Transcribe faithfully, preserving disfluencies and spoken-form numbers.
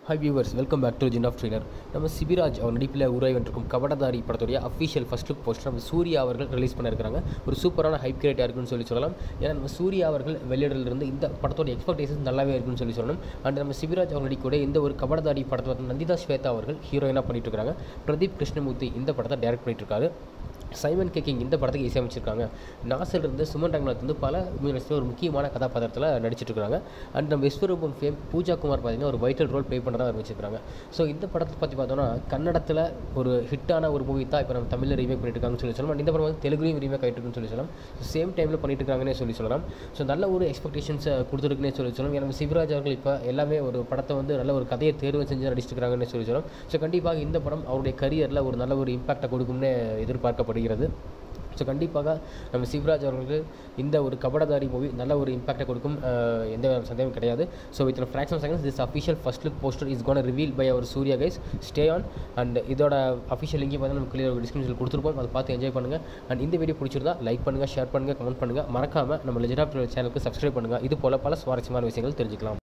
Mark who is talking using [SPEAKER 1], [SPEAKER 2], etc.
[SPEAKER 1] Hi viewers, welcome back to Legend of Trainer. நம்ம சிபிராஜ் அவர் நடிப்பில் உருவாகின்றிருக்கும் கபடதாரி படத்துடைய அஃபிஷியல் ஃபர்ஸ்ட் லுக் போஸ்டர் நம்ம சூர்யா அவர்கள் ரிலீஸ் பண்ணியிருக்காங்க. ஒரு சூப்பரான ஹைப் கிரியேட்டாக இருக்குன்னு சொல்லி சொல்லலாம். ஏன்னா நம்ம சூர்யா அவர்கள் வெளியிடலிருந்து இந்த படத்தோட எக்ஸ்பெக்டேஷன்ஸ் நல்லாவே இருக்குன்னு சொல்லி சொல்லணும். அண்ட் நம்ம சிபிராஜ் அவர் நடிக்கக்கூடிய இந்த ஒரு கபடதாரி படத்தை வந்து நந்திதா ஸ்வேதா அவர்கள் ஹீரோயினாக பண்ணிட்டு இருக்காங்க. பிரதீப் கிருஷ்ணமூர்த்தி இந்த படத்தை டைரக்ட் பண்ணிட்டு இருக்காரு. சைமன் கேக்கிங் இந்த படத்துக்கு இசையமைச்சிருக்காங்க. நாசர் இருந்து சுமன் ரங்கநாத் வந்து பல மூவிஸில் ஒரு முக்கியமான கதாபாத்திரத்தில் நடிச்சிட்டு இருக்காங்க. அண்ட் நம்ம விஸ்வரூபம் ஃபேம் பூஜா குமார் பார்த்தீங்கன்னா ஒரு வைட்டல் ரோல் ப்ளே பண்ணுறதா ஆரம்பிச்சிருக்காங்க. ஸோ இந்த படத்தை பற்றி பார்த்தோன்னா கன்னடத்தில் ஒரு ஹிட்டான ஒரு மூவி தான் இப்போ நம்ம தமிழில் ரீமேக் பண்ணிட்டு இருக்காங்கன்னு சொல்லி சொல்லலாம். இந்த படம் வந்து தெலுங்குலையும் ரீமேக் ஆகிட்டு இருக்குன்னு சொல்லி சொல்லலாம். சேம் டைமில் பண்ணிட்டு இருக்காங்கன்னே சொல்லி சொல்லலாம். ஸோ நல்ல ஒரு எக்ஸ்பெக்டேஷன்ஸை கொடுத்துருக்குன்னே சொல்லி சொல்லலாம். ஏன்னா சிவராஜ் அவர்கள் இப்போ எல்லாமே ஒரு படத்தை வந்து நல்ல ஒரு கதையை தேர்வு செஞ்சு நடிச்சிட்டு இருக்காங்கன்னு சொல்லி சொல்லலாம். ஸோ கண்டிப்பாக இந்த படம் அவருடைய கரியரில் ஒரு நல்ல ஒரு இம்பாக்டை கொடுக்கும்னு எதிர்பார்க்கப்படுகிறது. ஸோ கண்டிப்பாக நம்ம சிவராஜ் அவர்களுக்கு இந்த ஒரு கபடதாரி மூவி நல்ல ஒரு இம்பாக்டை கொடுக்கும், எந்த சந்தேகம் கிடையாது. So with fraction seconds this official first look poster is gonna reveal by our Suriya guys. Stay on. And இதோட அஃபிஷியல் லிங்க் பார்த்தா நம்ம கிளியர் டிஸ்கிரிப்ஷனில் கொடுத்துருப்போம். அதை பார்த்து என்ஜாய் பண்ணுங்கள். அண்ட் இந்த வீடியோ பிடிச்சிருந்தா லைக் பண்ணுங்கள், ஷேர் பண்ணுங்கள், கமெண்ட் பண்ணுங்கள். மறக்காமல் நம்ம லெஜெண்ட் ஆஃப் சேனலுக்கு சப்ஸ்கிரைப் பண்ணுங்கள். இது போல் பல சுவாரஸ்யமான விஷயங்கள் தெரிஞ்சுக்கலாம்.